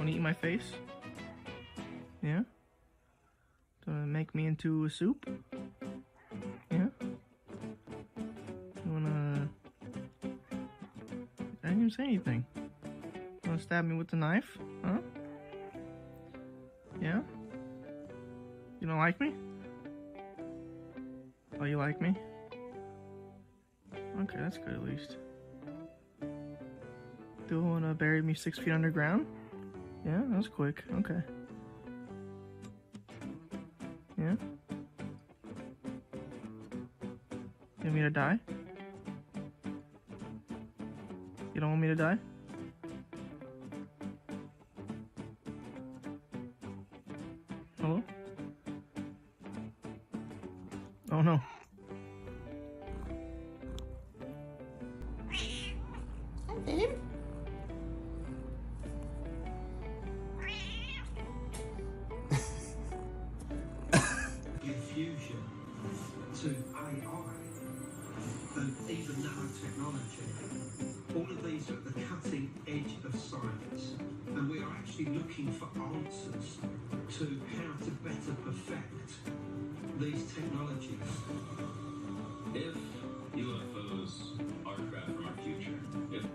Want to eat my face? Yeah? Gonna make me into a soup? Yeah? You wanna... I didn't even say anything. You wanna stab me with the knife? Huh? Yeah? You don't like me? Oh, you like me? Okay, that's good at least. Do you wanna bury me 6 feet underground? Yeah, that was quick. Okay. Yeah? You want me to die? You don't want me to die? Hello? Oh no. Hi, babe. Infusion to AI and even nanotechnology. All of these are at the cutting edge of science, and we are actually looking for answers to how to better perfect these technologies. If UFOs are craft from our future, if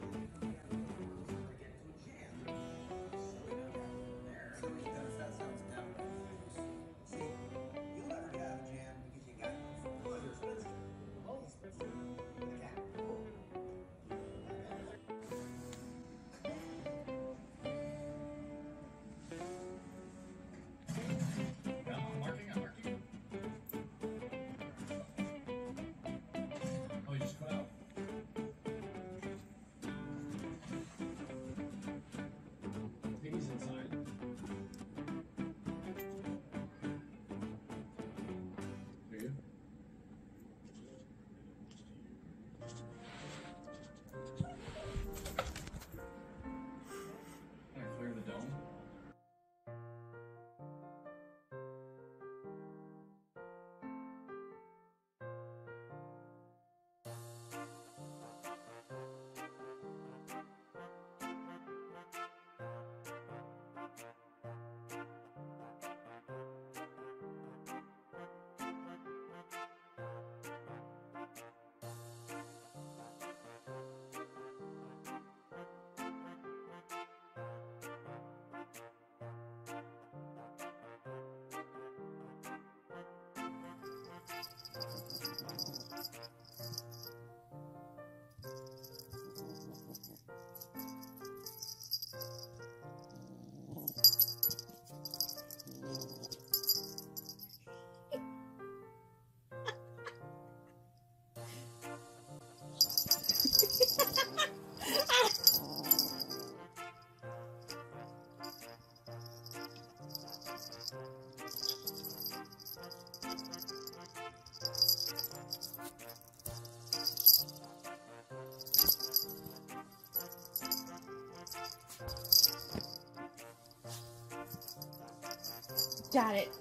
Got it.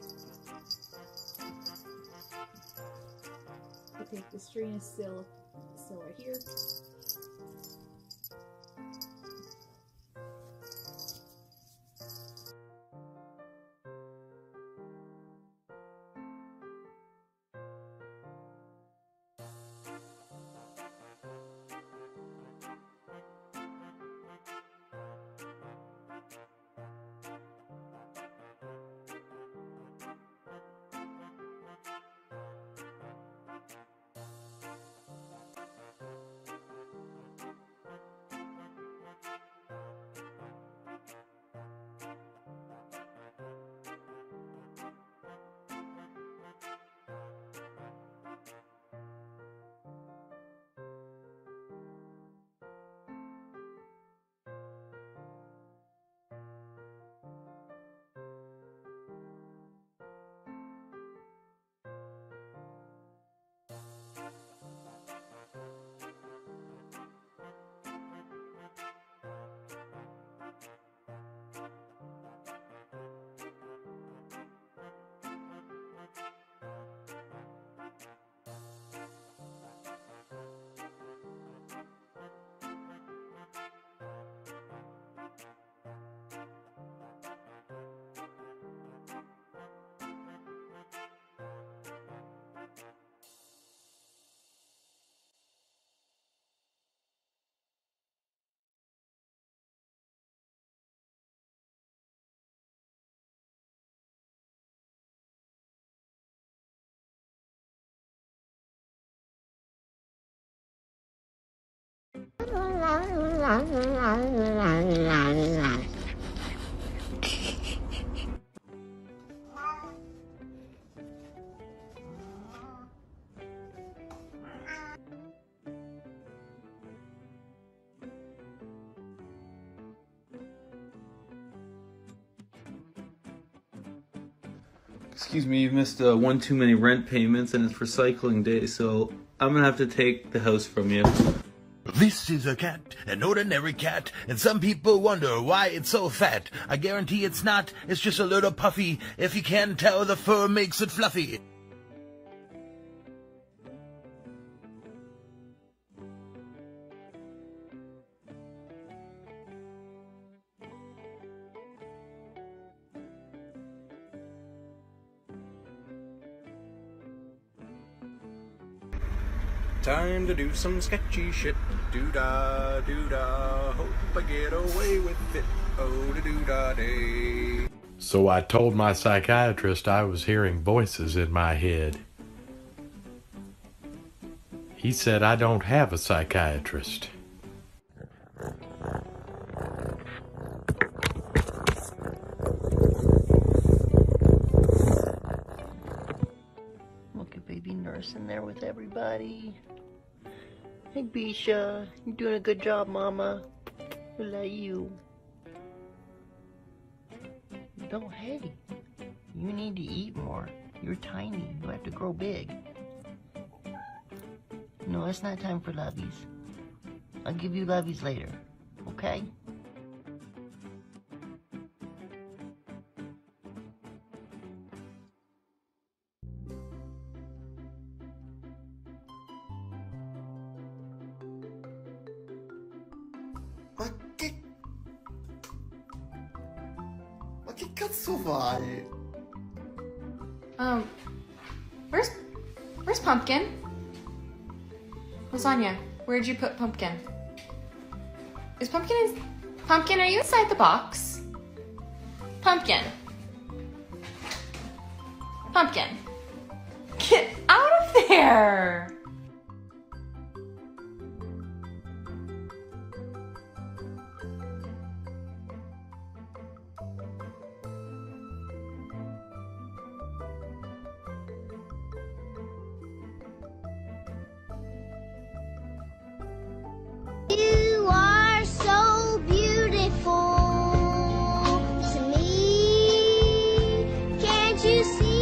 I think the string is still right here. Excuse me, you've missed one too many rent payments and it's recycling day, so I'm gonna have to take the house from you. This is a cat, an ordinary cat, and some people wonder why it's so fat. I guarantee it's not, it's just a little puffy. If you can't tell, the fur makes it fluffy. Time to do some sketchy shit. Doo-dah, doo-dah, hope I get away with it. Oh, doo-dah day. So I told my psychiatrist I was hearing voices in my head. He said I don't have a psychiatrist. Look at baby nurse in there with everybody. Hey Bisha, you're doing a good job, Mama. I love you. No, hey, you need to eat more. You're tiny. You have to grow big. No, it's not time for lovies. I'll give you lovies later, okay? Ma che cazzo fai? Where's Pumpkin? Lasagna, where'd you put Pumpkin? Is Pumpkin, are you inside the box? Pumpkin. Pumpkin. Get out of there! You are so beautiful to me. Can't you see?